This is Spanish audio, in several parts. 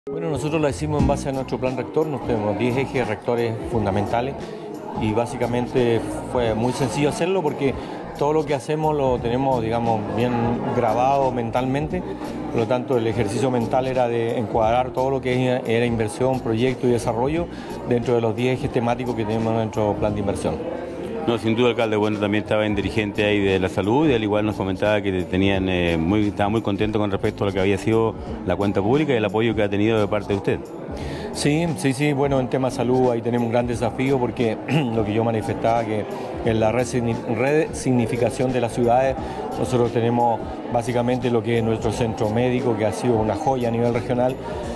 Bueno, nosotros lo hicimos en base a nuestro plan rector, nos tenemos 10 ejes rectores fundamentales y básicamente fue muy sencillo hacerlo porque todo lo que hacemos lo tenemos, digamos, bien grabado mentalmente, por lo tanto el ejercicio mental era de encuadrar todo lo que era inversión, proyecto y desarrollo dentro de los 10 ejes temáticos que tenemos en nuestro plan de inversión. No, sin duda, alcalde, bueno, también estaba en dirigente ahí de la salud y al igual nos comentaba que estaba muy contento con respecto a lo que había sido la cuenta pública y el apoyo que ha tenido de parte de usted. Sí, bueno, en tema salud ahí tenemos un gran desafío porque lo que yo manifestaba que en la resignificación de las ciudades nosotros tenemos básicamente lo que es nuestro centro médico, que ha sido una joya a nivel regional.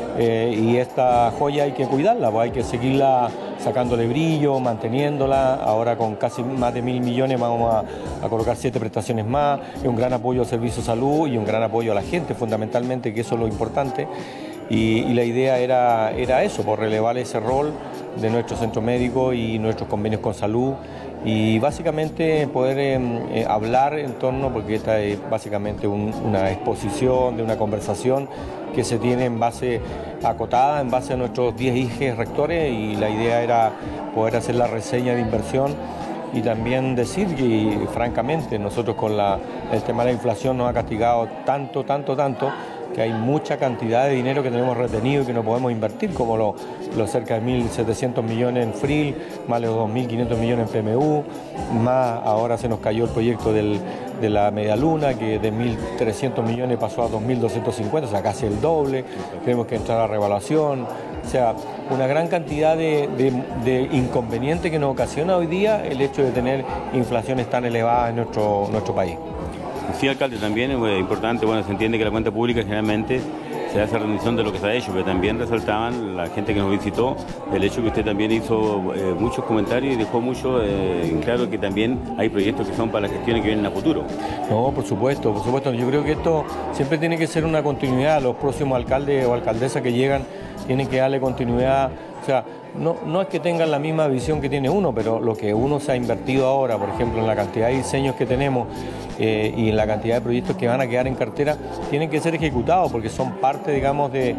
Y esta joya hay que cuidarla, pues hay que seguirla sacándole brillo, manteniéndola. Ahora con casi más de 1.000 millones vamos a colocar 7 prestaciones más, y un gran apoyo al servicio de salud y un gran apoyo a la gente fundamentalmente, que eso es lo importante. Y la idea era eso, por relevar ese rol de nuestro centro médico y nuestros convenios con salud y básicamente poder hablar en torno, porque esta es básicamente una exposición de una conversación que se tiene en base acotada, en base a nuestros 10 ejes rectores, y la idea era poder hacer la reseña de inversión y también decir que francamente nosotros con el tema de la inflación nos ha castigado tanto, que hay mucha cantidad de dinero que tenemos retenido y que no podemos invertir, como los cerca de 1.700 millones en FRIL, más de 2.500 millones en PMU, más ahora se nos cayó el proyecto de la Media Luna, que de 1.300 millones pasó a 2.250, o sea, casi el doble. Tenemos que entrar a revaluación, o sea, una gran cantidad de inconvenientes que nos ocasiona hoy día el hecho de tener inflaciones tan elevadas en nuestro país. Sí, alcalde, también es importante, bueno, se entiende que la cuenta pública generalmente se hace rendición de lo que se ha hecho, pero también resaltaban la gente que nos visitó el hecho que usted también hizo muchos comentarios y dejó mucho claro que también hay proyectos que son para las gestiones que vienen a futuro. No, por supuesto, yo creo que esto siempre tiene que ser una continuidad. Los próximos alcaldes o alcaldesas que llegan tienen que darle continuidad. O sea, no es que tengan la misma visión que tiene uno, pero lo que uno se ha invertido ahora, por ejemplo, en la cantidad de diseños que tenemos y en la cantidad de proyectos que van a quedar en cartera, tienen que ser ejecutados porque son parte, digamos, de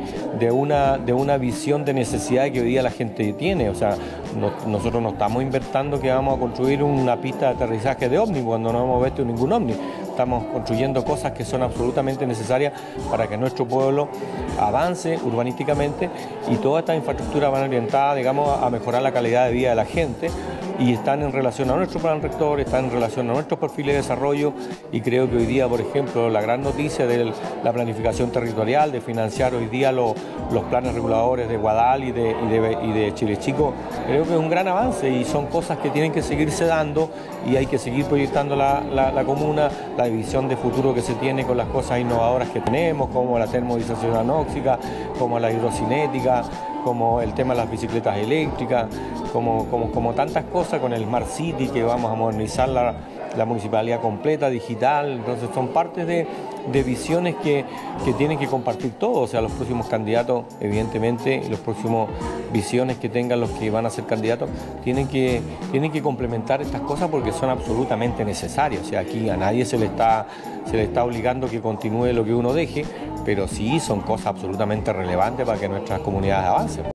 una visión de necesidad que hoy día la gente tiene. O sea, nosotros no estamos inventando que vamos a construir una pista de aterrizaje de ómnibus cuando no hemos visto ningún ómnibus. Estamos construyendo cosas que son absolutamente necesarias para que nuestro pueblo avance urbanísticamente, y todas estas infraestructuras van orientadas, digamos, a mejorar la calidad de vida de la gente, y están en relación a nuestro plan rector, están en relación a nuestros perfiles de desarrollo, y creo que hoy día, por ejemplo, la gran noticia de la planificación territorial, de financiar hoy día los planes reguladores de Guadal y de Chile Chico, creo que es un gran avance y son cosas que tienen que seguirse dando, y hay que seguir proyectando la comuna, la visión de futuro que se tiene con las cosas innovadoras que tenemos, como la termovisión anóxica, como la hidrocinética, como el tema de las bicicletas eléctricas, como tantas cosas, con el Smart City, que vamos a modernizar la municipalidad completa, digital. Entonces son partes de visiones que tienen que compartir todos. O sea, los próximos candidatos, evidentemente, y los próximos visiones que tengan los que van a ser candidatos, tienen que complementar estas cosas porque son absolutamente necesarias. O sea, aquí a nadie se le está obligando que continúe lo que uno deje, pero sí son cosas absolutamente relevantes para que nuestras comunidades avancen.